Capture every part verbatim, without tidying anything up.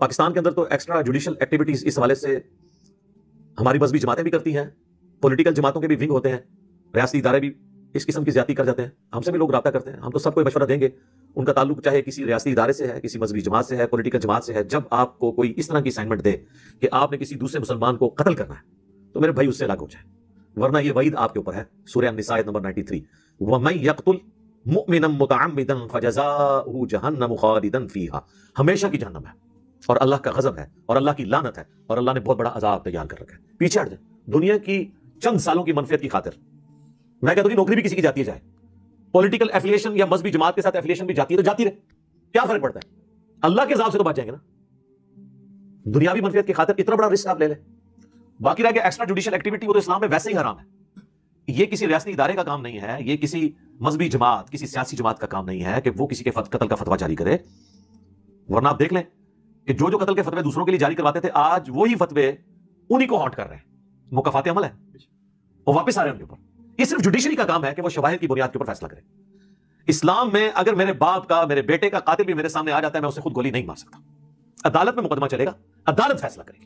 پاکستان کے اندر تو extra judicial activities اس حوالے سے ہماری مذہبی جماعتیں بھی کرتی ہیں، پولیٹیکل جماعتوں کے بھی ونگ ہوتے ہیں، ریاستی ادارے بھی اس قسم کی زیادتی کر جاتے ہیں. ہم سے بھی لوگ رابطہ کرتے ہیں، ہم تو سب کو مشورہ دیں گے. ان کا تعلق چاہے کسی ریاستی ادارے سے ہے، کسی مذہبی جماعت سے ہے، پولیٹیکل جماعت سے ہے، جب آپ کو کوئی اس طرح کی اسائنمنٹ دے کہ آپ نے کسی دوسرے مسلمان کو قتل کرنا ہے تو میرے بھائی اس سے الگ ہو جائے، ورنہ یہ وعید آپ کے اوپر ہے. سورہ النساء نمبر ترنوے، وَمَن يَقْتُلْ مُؤْمِنًا مُتَعَمِّدًا فَجَزَاؤُهُ جَهَنَّمُ خَالِدًا فِيهَا، ہمیشہ کی جہنم ہے اور اللہ کا غضب ہے اور اللہ کی لعنت ہے اور اللہ نے بہت بڑا عذاب تیار کر رکھا ہے. پیچھے ہٹ جائیں دنیا کی چند سالوں کی منفیت کی خاطر. میں کہتا ہوں نوکری بھی کسی کی جاتی ہے، جائے پولیٹیکل ایفیلیشن یا مذہبی جماعت کے ساتھ ایفیلیشن بھی جاتی ہے تو جاتی رہے، کیا فرق پڑتا ہے؟ اللہ کے عذاب سے تو بچ جائیں گے نا. دنیاوی منفیت کی خاطر اتنا بڑا رسک آپ لے لیں. باقی رہ گیا ایکسٹرا جوڈیشل ایکٹیویٹی، وہ تو اسلام میں ویسے ہی حرام ہے. یہ کسی ریاستی ادارے کا کام نہیں ہے، یہ کسی مذہبی جماعت، کسی سیاسی جماعت کا کام نہیں ہے کہ وہ کسی کے قتل کا فتویٰ جاری کرے. ورنہ آپ دیکھ لیں کہ جو جو قتل کے فتوے دوسروں کے لیے جاری کرواتے تھے، آج وہی فتوے انہی کو ہانٹ کر رہے ہیں. مکافات عمل ہے اور واپس آ رہے ہیں ان کے اوپر. یہ صرف جوڈیشری کا کام ہے کہ وہ شواہد کی بنیاد کے اوپر فیصلہ کرے. اسلام میں اگر میرے باپ کا، میرے بیٹے کا قاتل بھی میرے سامنے آ جاتا ہے، میں اسے خود گولی نہیں مار سکتا. عدالت میں مقدمہ چلے گا، عدالت فیصلہ کرے گی.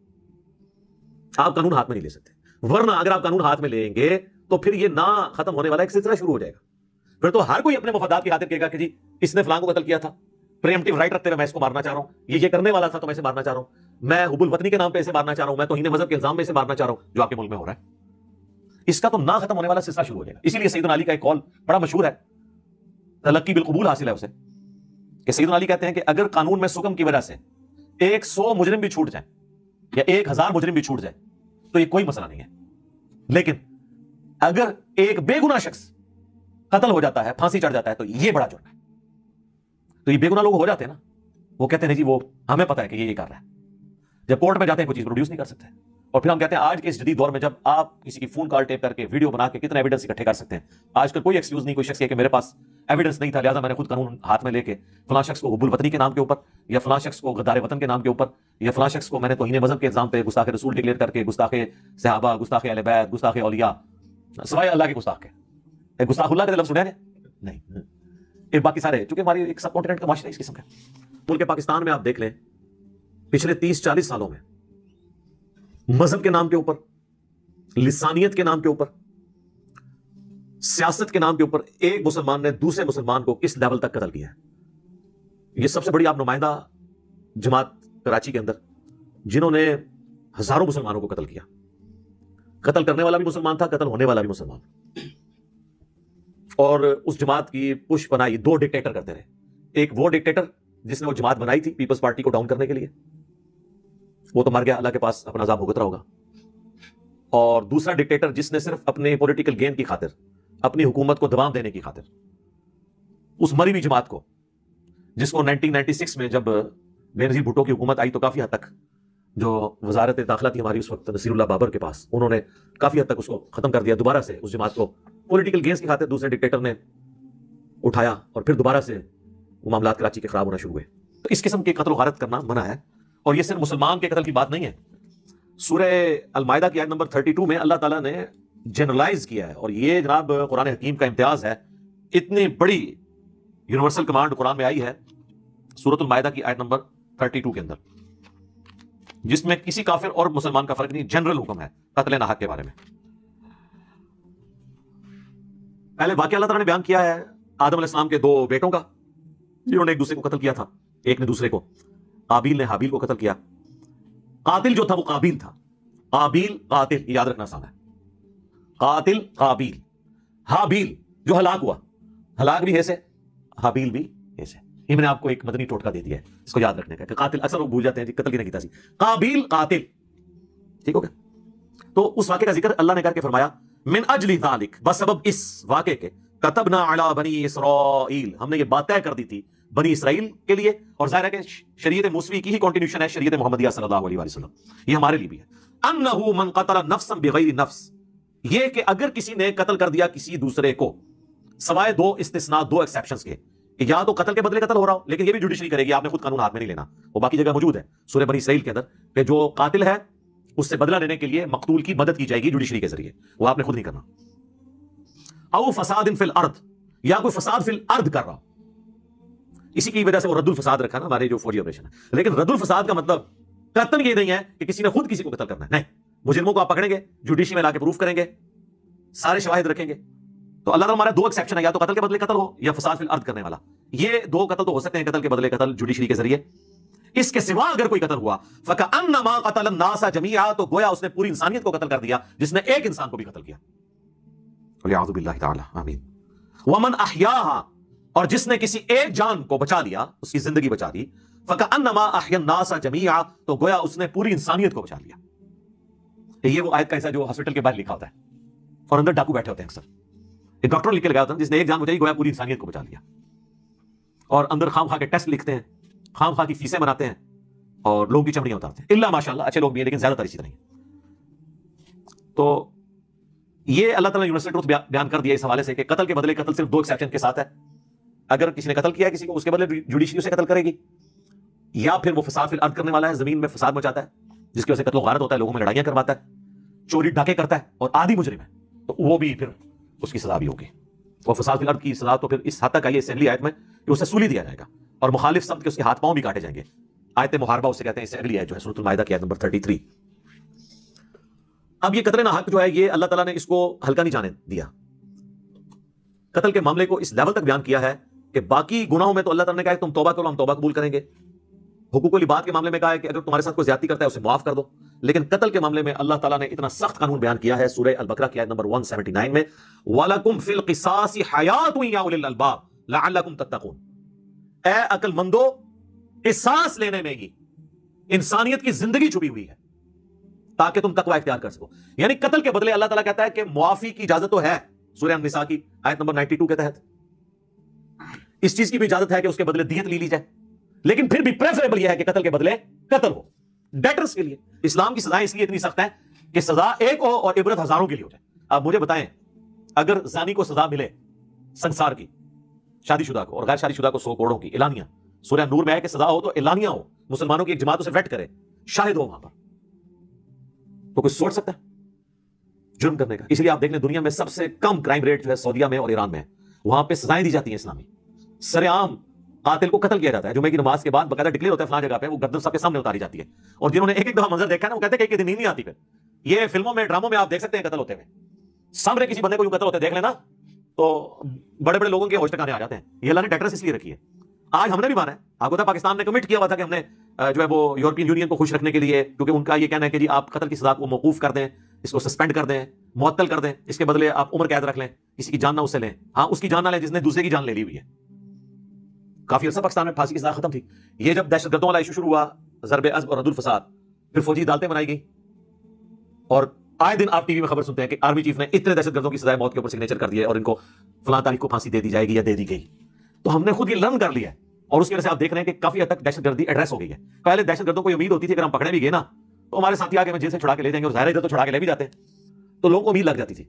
آپ قانون ہاتھ میں نہیں لے سکتے. ورنہ اگر آپ قانون ہاتھ میں لیں گے تو پھر یہ نہ ختم ہونے والا ایک سلسلہ شروع ہو جائے گا. پھر تو ہر کوئی اپنے مفادات کی خاطر کہے گا کہ جی اس نے فلاں کو قتل کیا تھا، پریمپٹیو رائٹ رکھتے ہوئے میں اس کو مارنا چاہ رہا ہوں، یہ یہ کرنے والا تھا تو میں اسے مارنا چاہ رہا ہوں، میں حب الوطنی کے نام پہ اسے مارنا چاہ رہا ہوں، میں توہین مذہب کے الزام میں اسے مارنا چاہ رہا ہوں، جو آپ کے ملک میں ہو رہا ہے. اس کا تو نہ ختم ہونے والا سلسلہ شروع ہو جائے گا. اسی لیے سیدنا علی کا ایک قول بڑا مشہور ہے، تلقی بالقبول حاصل ہے اسے، کہ سیدنا علی کہتے ہیں کہ اگر قانون میں سکم کی وجہ سے ایک سو مجرم بھی چھوٹ جائیں یا ایک ہزار مجرم بھی چھوٹ جائے تو یہ کوئی مسئلہ نہیں ہے، لیکن اگر ایک بے گناہ شخص قتل ہو جاتا ہے، پھانسی چڑھ جاتا ہے، تو یہ بڑا جرم ہے. تو یہ بے گناہ لوگ ہو جاتے ہیں نا، وہ کہتے ہیں جی وہ ہمیں پتہ ہے کہ یہ یہ کر رہا ہے. جب کورٹ میں جاتے ہیں کوئی چیز پروڈیوس نہیں کر سکتے. اور پھر ہم کہتے ہیں آج کے اس جدید دور میں جب آپ کسی کی فون کال ٹیپ کر کے ویڈیو بنا کے کتنے ایویڈنس اکٹھے کر سکتے ہیں، آج کل کوئی ایکسکیوز نہیں کوئی شخص کہ میرے پاس ایویڈنس نہیں تھا لہٰذا میں نے خود قانون ہاتھ میں لے کے فلاں شخص کو حب الوطنی کے نام کے اوپر، یا فلاں شخص کو غدار وطن کے نام کے اوپر، یا فلاں شخص کو میں نے توہین مذہب کے الزام پہ گستاخ رسول ڈکلیئر کر کے گستاخ صحابہ، گستاخ اہل بیت، گستاخ اولیاء، سوائے اللہ کے گستاخ کے. ایک گستاخ اللہ کا لفظ سنیا ہے نہیں، ایک باقی سارے، چونکہ ہماری ایک سب کانٹیننٹ کا معاشرہ اس قسم کا ہے. ملک پاکستان میں آپ دیکھ لیں پچھلے تیس چالیس سالوں میں مذہب کے نام کے اوپر، لسانیت کے نام کے اوپر، سیاست کے نام کے اوپر ایک مسلمان نے دوسرے مسلمان کو کس لیول تک قتل کیا ہے. یہ سب سے بڑی آپ نمائندہ جماعت کراچی کے اندر جنہوں نے ہزاروں مسلمانوں کو قتل کیا. قتل کرنے والا بھی مسلمان تھا، قتل ہونے والا بھی مسلمان. اور اس جماعت کی پش بنائی دو ڈکٹیٹر کرتے رہے. ایک وہ ڈکٹیٹر جس نے وہ جماعت بنائی تھی پیپلز پارٹی کو ڈاؤن کرنے کے لیے، وہ تو مر گیا، اللہ کے پاس اپنا عذاب بھگت رہا ہوگا. اور دوسرا ڈکٹیٹر جس نے صرف اپنے پولیٹیکل گین کی خاطر، اپنی حکومت کو دوام دینے کی خاطر اس مری ہوئی جماعت کو، جس کو نائنٹین نائنٹی سکس میں جب بے نظیر بھٹو کی حکومت آئی تو کافی حد تک جو وزارت داخلہ تھی ہماری اس وقت نصیر اللہ بابر کے پاس، انہوں نے کافی حد تک اس کو ختم کر دیا. دوبارہ سے اس جماعت کو پولیٹیکل گینز کی خاطر دوسرے ڈکٹیٹر نے اٹھایا اور پھر دوبارہ سے وہ معاملات کراچی کے خراب ہونا شروع ہوئے. تو اس قسم کے قتل و غارت کرنا منع ہے. اور یہ صرف مسلمان کے قتل کی بات نہیں ہے. سورہ المائدہ کی آیت نمبر بتیس میں اللہ تعالیٰ نے جنرلائز کیا ہے، اور یہ جناب قرآن حکیم کا امتیاز ہے. اتنی بڑی یونیورسل کمانڈ قرآن میں آئی ہے سورۃ المائدہ کی آیت نمبر بتیس کے اندر، جس میں کسی کافر اور مسلمان کا فرق نہیں، جنرل حکم ہے قتل ناحق کے بارے میں. پہلے واقعہ اللہ تعالیٰ نے بیان کیا ہے آدم علیہ السلام کے دو بیٹوں کا جنہوں نے ایک دوسرے کو قتل کیا تھا. ایک نے دوسرے کو، قابیل نے حابیل کو قتل کیا. قاتل جو تھا وہ قابیل تھا، قابیل قاتل، یاد رکھنا آسان ہے. قاتل قابیل. حابیل جو ہلاک ہوا، ہلاک بھی ایسے، حابیل بھی ایسے. یہ میں نے آپ کو ایک مدنی ٹوٹکا دے دیا ہے اس کو یاد رکھنے کا کہ قاتل اکثر لوگ بھول جاتے ہیں قتل کی نہیں کیتا سی. قابیل قاتل، ٹھیک ہو گیا. تو اس واقعے کا ذکر اللہ نے کر کے فرمایا من اجل ذالک، بسبب اس واقعے کے، کتبنا علی بنی اسرائیل، ہم نے یہ بات طے کر دی تھی بنی اسرائیل کے لیے. اور ظاہر ہے کہ شریعت موسوی کی ہی کنٹینیوشن ہے شریعت محمدیہ صلی اللہ علیہ وسلم، یہ ہمارے لیے بھی ہے. انہ من قتل نفسا بغیر نفس، یہ کہ اگر کسی نے قتل کر دیا کسی دوسرے کو، سوائے دو استثناء، دو ایکسیپشنز کے، کہ یا تو قتل کے بدلے قتل ہو رہا ہو، لیکن یہ بھی جوڈیشری کرے گی، آپ نے خود قانون ہاتھ میں نہیں لینا. وہ باقی جگہ موجود ہے سورہ بنی اسرائیل کے اندر کہ جو قاتل ہے اس سے بدلہ لینے کے لیے مقتول کی مدد کی جائے گی جوڈیشری کے ذریعے، وہ آپ نے خود نہیں کرنا. او فساد فی الارض، یا کوئی فساد فی الارض کر رہا ہو، اسی کی وجہ سے وہ رد الفساد رکھا نا ہمارے جو فوجی آپریشن ہے. لیکن رد الفساد کا مطلب قطعاً یہ نہیں ہے کہ کسی نے خود کسی کو قتل کرنا ہے. نہیں, مجرموں کو آپ پکڑیں گے, جوڈیشری میں لا کے پروف کریں گے, سارے شواہد رکھیں گے. تو اللہ تعالیٰ ہمارا دو ایکسیپشن ہے, یا تو قتل کے بدلے قتل ہو یا فساد فی الارض کرنے والا. یہ دو قتل تو ہو سکتے ہیں, قتل کے بدلے قتل جوڈیشری کے ذریعے. اس کے سوا اگر کوئی قتل ہوا فَكَأَنَّمَا قَتَلَ النَّاسَ جَمِيعًا, تو گویا اس نے پوری انسانیت کو قتل کر دیا جس نے ایک انسان کو بھی قتل کیا. وَلِعَوْذُ بِاللَّهِ تَعَالَى آمین. وَمَنْ أَحْيَاهَا, اور جس نے کسی ایک جان کو بچا لیا, اس کی زندگی بچا دی, فَكَأَنَّمَا أَحْيَا النَّاسَ جَمِيعًا, تو گویا اس نے پوری انسانیت کو بچا لیا. یہ وہ آیت کا حصہ جو ہاسپٹل کے باہر لکھا ہوتا ہے اور اندر ڈاکو بیٹھے ہوتے ہیں اکثر. ایک ڈاکٹر لکھ کے لگایا ہوتا ہے جس نے ایک جان بچائی, گویا پوری انسانیت کو بچا لیا. اور اندر خام خواہ کے ٹیسٹ لکھتے ہیں, خام خواہ کی فیسیں بناتے ہیں اور لوگوں کی چمڑیاں اتارتے ہیں. اللہ ماشاءاللہ اچھے لوگ بھی ہیں لیکن زیادہ تر اسی طرح ہیں. تو یہ اللہ تعالیٰ نے یونیورسل ٹروتھ بیان کر دیا اس حوالے سے کہ قتل کے بدلے قتل صرف دو ایکسیپشن کے ساتھ ہے. اگر کسی نے قتل کیا ہے کسی کو, اس کے بدلے جوڈیشری اسے قتل کرے گی, یا پھر وہ فساد فی الارض کرنے والا ہے, زمین میں فساد مچاتا ہے جس کی وجہ سے قتل و غارت ہوتا ہے, لوگوں میں لڑائیاں کرواتا ہے, چوری ڈاکے کرتا ہے اور عادی مجرم ہے, تو وہ بھی پھر اس کی سزا بھی ہوگی. وہ فساد فی الارض کی سزا تو پھر اس حد تک آئی ہے اس اگلی آیت میں کہ اسے سولی دیا جائے گا اور مخالف سمت کے اس کے ہاتھ پاؤں بھی کاٹے جائیں گے. آیت محاربہ اسے کہتے ہیں, اس سے اگلی آیت جو ہے سورۃ المائدہ کی آیت نمبر تینتیس. اب یہ قتل ناحق جو ہے یہ اللہ تعالیٰ نے اس کو ہلکا نہیں جانے دیا. قتل کے معاملے کو اس لیول تک بیان کیا ہے کہ باقی گناہوں میں تو اللہ تعالیٰ نے کہا کہ تم توبہ کرو, ہم توبہ قبول کریں گے. حقوق العباد کے معاملے میں کہا ہے کہ اگر تمہارے ساتھ کوئی زیادتی کرتا ہے اسے معاف کر دو. لیکن قتل کے معاملے میں اللہ تعالیٰ نے اتنا سخت قانون بیان کیا ہے سورہ البقرہ کی آیت نمبر ایک سو انہتر میں, وَلَكُمْ فِي الْقِصَاصِ حَيَاةٌ يَا أُولِي الْأَلْبَابِ لَعَلَّكُمْ تَتَّقُونَ. اے عقل مندو, قصاص لینے میں ہی انسانیت کی زندگی چھپی ہوئی ہے تاکہ تم تقوی اختیار کر سکو. یعنی قتل کے بدلے اللہ تعالیٰ کہتا ہے کہ معافی کی اجازت تو ہے سورہ النساء کی آیت نمبر بانوے کے تحت. اس چیز کی بھی اجازت ہے کہ اس کے بدلے دیت لی لی جائے, لیکن پھر بھی پریفریبل یہ ہے کہ قتل کے بدلے قتل ہو ڈیٹرز کے لیے. اسلام کی سزائیں اس لیے اتنی سخت ہیں کہ سزا ایک ہو اور عبرت ہزاروں کے لیے ہو جائے. آپ مجھے بتائیں, اگر زانی کو سزا ملے سنسار کی, شادی شدہ کو اور غیر شادی شدہ کو سو کوڑوں کی اعلانیہ, سورہ نور میں ہے کہ سزا ہو تو اعلانیہ ہو, مسلمانوں کی ایک جماعت اسے ویٹ کرے, شاہد ہو وہاں پر, تو کچھ سوچ سکتا ہے جرم کرنے کا؟ اس لیے آپ دیکھ لیں دنیا میں سب سے کم کرائم ریٹ جو ہے سعودیہ میں اور ایران میں ہے. وہاں پہ سزائیں دی جاتی ہیں اسلامی. سر عام قاتل کو قتل کیا جاتا ہے, جمعے کی نماز کے بعد باقاعدہ ڈکلیئر ہوتا ہے فلاں جگہ پہ, وہ گردن سب کے سامنے اتاری جاتی ہے. اور جنہوں نے ایک ایک دفعہ منظر دیکھا ہے نا وہ کہتے ہیں کہ ایک دن نیند نہیں آتی. پھر یہ فلموں میں ڈراموں میں آپ دیکھ سکتے ہیں قتل ہوتے ہوئے, سامنے کسی بندے کو یوں قتل ہوتے دیکھ لینا تو بڑے بڑے لوگوں کے ہوش ٹھکانے آ جاتے ہیں. یہ اللہ نے ڈیٹرس اس لیے رکھی ہے. آج ہم نے بھی مانا ہے, آپ کو پتا پاکستان نے کمٹ کیا ہوا تھا کہ ہم نے جو ہے وہ یورپین یونین کو خوش رکھنے کے لیے, کیونکہ ان کا یہ کہنا ہے کہ جی آپ قتل کی سزا کو موقوف کر دیں, اس کو سسپینڈ کر دیں, معطل کر دیں, اس کے بدلے آپ عمر قید رکھ لیں, کسی کی جان نہ اس سے لیں. ہاں اس کی جان نہ لیں جس نے دوسرے کی جان لے لی ہوئی ہے. کافی عرصہ پاکستان میں پھانسی کی سزا ختم تھی. یہ جب دہشت گردوں والا ایشو شروع ہوا, ضرب عضب اور رد الفساد, پھر فوجی عدالتیں بنائی گئی, اور آئے دن آپ ٹی وی میں خبر سنتے ہیں کہ آرمی چیف نے اتنے دہشت گردوں کی سزائے موت کے اوپر سگنیچر کر دیے اور ان کو فلاں تاریخ کو پھانسی دے دی جائے گی یا دے دی گئی. تو ہم نے خود یہ لرن کر لیا ہے, اور اس کی وجہ سے آپ دیکھ رہے ہیں کہ کافی حد تک دہشت گردی ایڈریس ہو گئی ہے. پہلے دہشت گردوں کو یہ امید ہوتی تھی کہ ہم پکڑے بھی گئے نا تو ہمارے ساتھی آگے میں جیل سے چھڑا کے لے جائیں گے, اور ظاہر ادھر تو چھڑا کے لے بھی جاتے ہیں, تو لوگوں کو امید لگ جاتی تھی.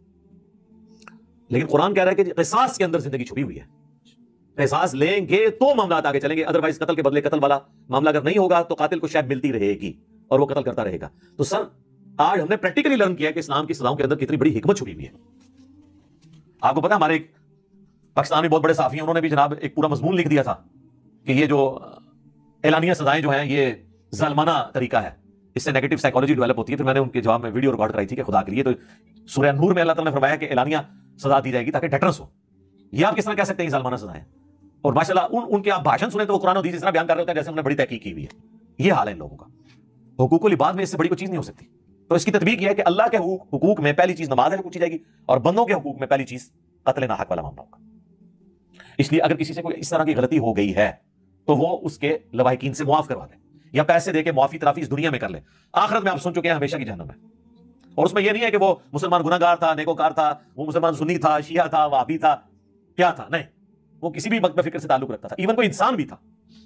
لیکن قرآن کہہ رہا ہے کہ قصاص کے اندر زندگی چھپی ہوئی ہے. قصاص لیں گے تو معاملات آگے چلیں گے, ادروائز قتل کے بدلے قتل والا معاملہ اگر نہیں ہوگا تو قاتل کو شاید ملتی رہے گی اور وہ قتل کرتا رہے گا. تو سر آج ہم نے پریکٹیکلی لرن کیا کہ اسلام کی سزاؤں کے اندر کتنی بڑی حکمت چھپی ہوئی ہے. آپ کو پتا ہمارے ایک پاکستان میں بہت بڑے صحافی ہیں, انہوں نے بھی جناب ایک پورا مضمون لکھ دیا تھا کہ یہ جو اعلانیہ سزائیں جو ہیں یہ ظالمانہ طریقہ ہے, اس سے نیگیٹو سائیکالوجی ڈیولپ ہوتی ہے. پھر میں نے ان کے جواب میں ویڈیو ریکارڈ کرائی تھی کہ خدا کے لیے تو سورہ نور میں اللہ تعالیٰ نے فرمایا کہ اعلانیہ سزا دی جائے گی تاکہ ڈیٹرنس ہو. یہ آپ کس طرح کہہ سکتے ہیں ظالمانہ سزائیں؟ اور ماشاءاللہ ان ان کے آپ بھاشن سنیں تو وہ قرآن و حدیث اس طرح بیان کر رہے ہوتے ہیں جیسے انہوں نے بڑی تحقیق کی ہوئی ہے. یہ حال ہے ان لوگوں کا. حقوق العباد میں اس سے بڑی کوئی چیز نہیں ہو سکتی. تو اس کی تطبیق یہ ہے کہ اللہ کے حقوق میں پہلی چیز نماز ہے جو پوچھی جائے گی, اور بندوں کے حقوق میں پہلی چیز قتل ناحق والا معاملہ ہوگا. اس لیے اگر کسی سے کوئی اس طرح کی غلطی ہو گئی ہے تو وہ اس کے لواحقین سے معاف کروا دے, یا پیسے دے کے معافی ترافی اس دنیا میں کر لے. آخرت میں آپ سن چکے ہیں ہمیشہ کی جہنم ہے. اور اس میں یہ نہیں ہے کہ وہ مسلمان گناہگار تھا, نیکوکار تھا, وہ مسلمان سنی تھا, شیعہ تھا, وہابی تھا, کیا تھا, نہیں, وہ کسی بھی مکتب فکر سے تعلق رکھتا تھا, ایون کوئی انسان بھی تھا.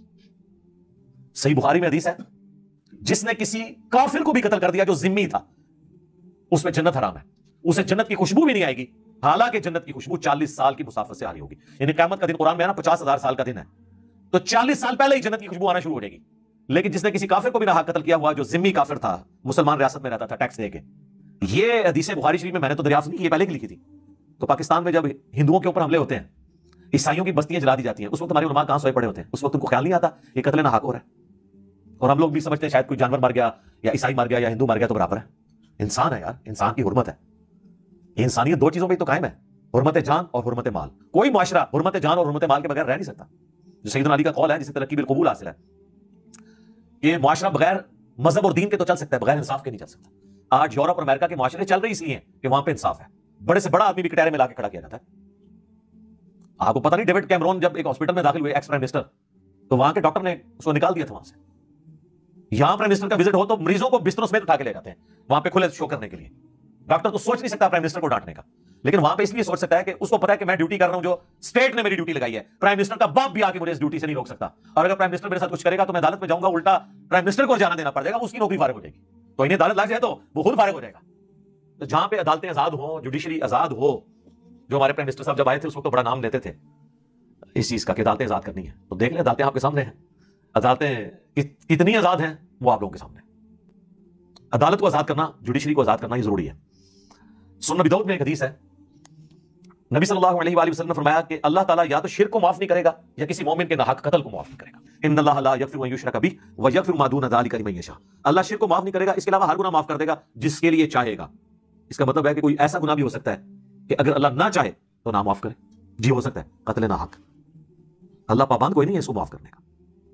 صحیح بخاری میں حدیث ہے, جس نے کسی کافر کو بھی قتل کر دیا جو ذمی تھا, اس میں جنت حرام ہے, اسے جنت کی خوشبو بھی نہیں آئے گی, حالانکہ جنت کی خوشبو چالیس سال کی مسافت سے آ رہی ہوگی. یعنی قیامت کا دن قرآن میں ہے نا پچاس ہزار سال کا دن ہے, تو چالیس سال پہلے ہی جنت کی خوشبو آنا شروع ہو جائے گی. لیکن جس نے کسی کافر کو بھی ناحق قتل کیا ہوا جو ذمی کافر تھا, مسلمان ریاست میں رہتا تھا ٹیکس دے کے, یہ حدیث بخاری شریف میں میں نے تو دریافت نہیں کی, یہ پہلے کی لکھی تھی. تو پاکستان میں جب ہندوؤں کے اوپر حملے ہوتے ہیں عیسائیوں کی بستیاں جلا دی جاتی ہیں، اس وقت ہمارے علماء کہاں سوئے پڑے ہوتے ہیں؟ اس وقت ان کو خیال نہیں آتا یہ قتل ناحق ہو رہا ہے، اور ہم لوگ بھی سمجھتے ہیں شاید کوئی جانور مر گیا یا عیسائی مر گیا یا ہندو مر گیا تو برابر ہے۔ انسان ہے یار، انسان کی حرمت ہے، یہ انسانیت دو چیزوں پہ تو قائم ہے، حرمت جان اور حرمت مال۔ کوئی معاشرہ حرمت جان اور حرمت مال کے بغیر رہ نہیں سکتا، جو سیدنا علی کا قول ہے جسے ترقی بالقبول حاصل ہے، یہ معاشرہ بغیر مذہب اور دین کے تو چل سکتا ہے، بغیر انصاف کے نہیں چل سکتا۔ آج یورپ اور امریکہ کے معاشرے چل رہی اس لیے ہیں کہ وہاں پہ انصاف ہے، بڑے سے بڑا آدمی بھی کٹہرے میں لا کے کھڑا کیا جاتا ہے۔ آپ کو پتہ نہیں ڈیوڈ کیمرون جب ایک ہاسپٹل میں داخل ہوئے ایکس پرائم منسٹر، تو وہاں کے ڈاکٹر نے اس کو نکال دیا تھا وہاں سے۔ یہاں پرائم منسٹر کا وزٹ ہو تو مریضوں کو بستروں سمیت اٹھا کے لے جاتے ہیں وہاں پہ کھلے شو کرنے کے لیے۔ ڈاکٹر تو سوچ نہیں سکتا پرائم منسٹر کو ڈانٹنے کا، لیکن وہاں پہ اس لیے سوچ سکتا ہے کہ اس کو پتا ہے کہ میں ڈیوٹی کر رہا ہوں جو اسٹیٹ نے میری ڈیوٹی لگائی ہے، پرائم منسٹر کا باپ بھی آ کے مجھے اس ڈیوٹی سے نہیں روک سکتا، اور اگر پرائم منسٹر میرے ساتھ کچھ کرے گا تو میں عدالت میں جاؤں گا، الٹا پرائم منسٹر کو جانا دینا پڑ جائے گا، اس کی نوکری فارغ ہو جائے گی۔ تو انہیں عدالت لگ جائے تو وہ خود فارغ ہو جائے گا۔ تو جہاں پہ عدالتیں آزاد ہوں، جوڈیشری آزاد ہو، جو ہمارے پرائم منسٹر صاحب جب آئے تھے اس وقت تو بڑا نام لیتے تھے اس چیز کا کہ عدالتیں آزاد کرنی ہے، تو دیکھ لیں عدالتیں آپ کے سامنے ہیں، عدالتیں کتنی آزاد ہیں وہ آپ لوگوں کے سامنے۔ عدالت کو آزاد کرنا، جوڈیشری کو آزاد کرنا یہ ضروری ہے۔ سنن نبی داؤد میں ایک حدیث ہے، نبی صلی اللہ علیہ وآلہ وسلم نے فرمایا کہ اللہ تعالیٰ یا تو شرک کو معاف نہیں کرے گا یا کسی مومن کے ناحق قتل کو معاف نہیں کرے گا۔ ان اللہ لا یغفر ان یشرک بہ ویغفر ما دون ذلک لمن یشاء۔ اللہ شرک کو معاف نہیں کرے گا، اس کے علاوہ ہر گناہ معاف کر دے گا جس کے لیے چاہے گا۔ اس کا مطلب ہے کہ کوئی ایسا گناہ بھی ہو سکتا ہے کہ اگر اللہ نہ چاہے تو نہ معاف کرے، جی ہو سکتا ہے قتل ناحق، اللہ پابند کوئی نہیں ہے اس کو معاف کرنے کا۔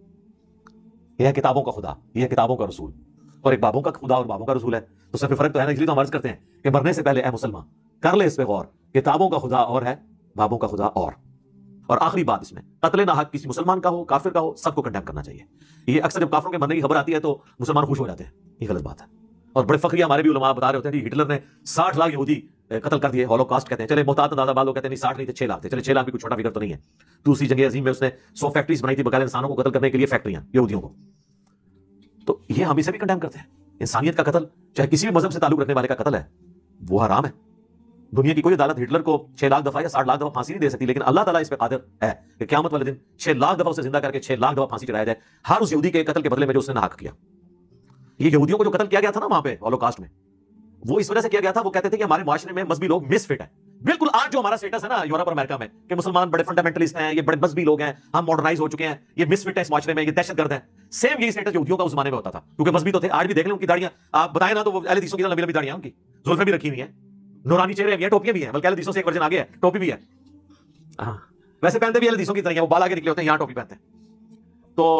یہ ہے کتابوں کا خدا، یہ ہے کتابوں کا رسول، اور ایک بابوں کا خدا اور بابوں کا رسول ہے، تو سب فرق تو ہے نا۔ اس لیے تو ہم عرض کرتے ہیں کہ مرنے سے پہلے اے مسلمان کر لے اس پہ غور، کتابوں کا خدا اور ہے، بابوں کا خدا اور۔ اور آخری بات اس میں، قتل ناحق کسی مسلمان کا ہو، کافر کا ہو، سب کو کنڈیم کرنا چاہیے۔ یہ اکثر جب کافروں کے مرنے کی خبر آتی ہے تو مسلمان خوش ہو جاتے ہیں، یہ غلط بات ہے۔ اور بڑے فخریہ ہمارے بھی علماء بتا رہے ہوتے ہیں کہ ہٹلر نے ساٹھ لاکھ یہودی قتل کر دیے، ہولوکاسٹ کہتے ہیں۔ چلے محتاط اندازہ بعض لوگ کہتے ہیں نہیں ساٹھ نہیں تھے، چھ لاکھ تھے، چلے چھ لاکھ بھی کوئی چھوٹا فگر تو نہیں ہے۔ دوسری جنگ عظیم میں اس نے سو فیکٹریز بنائی تھی بغیر انسانوں کو قتل کرنے کے لیے، فیکٹریاں یہودیوں کو۔ تو یہ ہم اسے بھی کنڈیم کرتے ہیں۔ انسانیت کا قتل، چاہے کسی بھی مذہب سے تعلق رکھنے والے کا قتل ہے، وہ حرام ہے۔ دنیا کی کوئی عدالت ہٹلر کو چھ لاکھ دفعہ یا ساٹھ لاکھ دفعہ پھانسی نہیں دے سکتی، لیکن اللہ تعالیٰ اس پہ قادر ہے کہ قیامت والے دن چھ لاکھ دفعہ اسے زندہ کر کے چھ لاکھ دفعہ پھانسی چڑھایا جائے، ہر اس یہودی کے قتل کے بدلے میں جو اس نے ناحق کیا۔ یہ یہودیوں کو جو قتل کیا گیا تھا نا وہاں پہ ہولوکاسٹ میں، وہ اس وجہ سے کیا گیا تھا، وہ کہتے تھے کہ ہمارے معاشرے میں مذہبی لوگ مس فٹ ہیں۔ بالکل آج جو ہمارا اسٹیٹس ہے نا یورپ اور امریکہ میں کہ مسلمان بڑے فنڈامنٹلسٹ ہیں، یہ بڑے مذہبی لوگ ہیں، ہم ماڈرنائز ہو چکے ہیں، یہ مس فٹ ہے اس معاشرے میں، یہ دہشت گرد ہیں، سیم یہی اسٹیٹس یہودیوں کا اس زمانے میں ہوتا تھا، کیونکہ مذہبی تو تھے۔ آج بھی دیکھ لیں ان کی داڑیاں، آپ بتائیں نا تو وہ اہل حدیثوں کی طرح لمبی لمبی داڑیاں، ان کی زلفیں بھی رکھی ہوئی ہیں، نورانی چہرے بھی ہیں، ٹوپیاں بھی ہیں، بلکہ اہل حدیثوں سے ایک ورژن آگے ہے، ٹوپی بھی ہے۔ ہاں ویسے پہنتے بھی اہل حدیثوں کی طرح ہیں، وہ بال آگے نکلے ہوتے ہیں، یہاں ٹوپی پہنتے ہیں۔ تو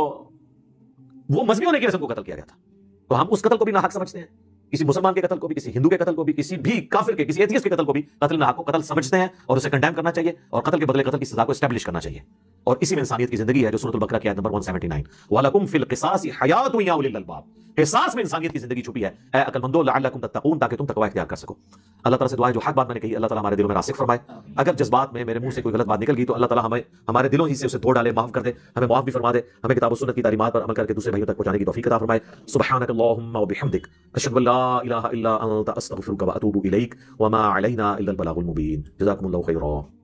وہ مذہبی ہونے کی وجہ سے ان کو قتل کیا گیا تھا، تو ہم اس قتل کو بھی ناحق سمجھتے ہیں، کسی مسلمان کے قتل کو بھی، کسی ہندو کے قتل کو بھی، کسی بھی کافر کے، کسی ایتھیسٹ کے قتل کو بھی قتل ناحق کو قتل سمجھتے ہیں اور اسے کنڈیم کرنا چاہیے، اور قتل کے بدلے قتل کی سزا کو اسٹیبلش کرنا چاہیے۔ اور اسی میں انسانیت کی زندگی ہے جو سورۃ البقرہ کی آیت نمبر ایک سو انہتر، وَلَكُمْ فِي الْقِصَاصِ حَيَاةٌ يَا أُولِي الْأَلْبَابِ، قصاص میں انسانیت کی زندگی چھپی ہے اے عقل مندو، لعلکم تتقون، تاکہ تم تقوی اختیار کر سکو۔ اللہ تعالیٰ سے دعا ہے جو حق بات میں نے کہی اللہ تعالیٰ ہمارے دلوں میں راسخ فرمائے، اگر جذبات میں میرے منہ سے کوئی غلط بات نکل گئی تو اللہ تعالیٰ ہمیں ہمارے دلوں ہی سے اسے دھو ڈالے، معاف کر دے، ہمیں معاف بھی فرما دے، ہمیں کتاب و سنت کی تعلیمات پر عمل کر کے دوسرے بھائیوں تک پہنچانے کی توفیق عطا فرمائے۔ سبحانک اللہم وبحمدک، اشہد ان لا الہ الا انت، استغفرک واتوب الیک، وما علینا الا البلاغ المبین۔ جزاکم اللہ خیرا۔